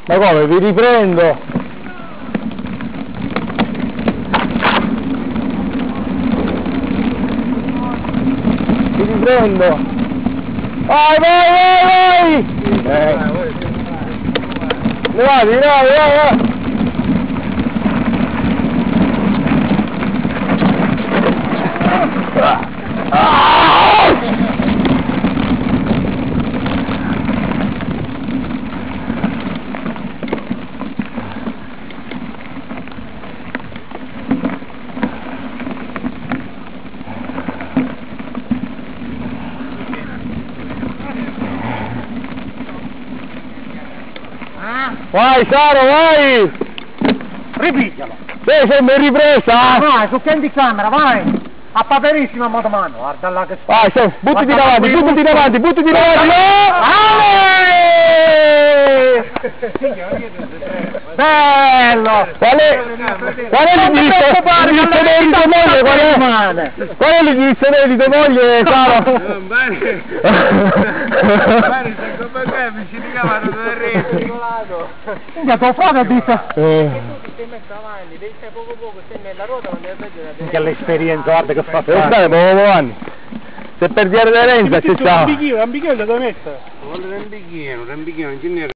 Ma come, vi riprendo? Vi riprendo! Vai, vai, vai, vai! Levati, vai! Vai Saro, vai! Ripiglialo! Sei in ripresa! Vai, su candy camera, vai! A paperissimo a modo mano, guarda là che vai, buttati davanti, buttati davanti, buttati davanti! Bello! Qual è l'indirizzo di tua moglie? Qual è l'indirizzo di tua moglie, Saro? Bene, se come me mi ci ricavano due reti. Minchia, tuo frate ha detto... Tu ti sei messo avanti, devi stare poco, stai nella ruota quando è peggio. Che l'esperienza, guarda che fa Devo stare poco anni. Se perdi aderenza ci stiamo. Un bicchiere da mettere. Vuole un bicchiere, non ce n'era.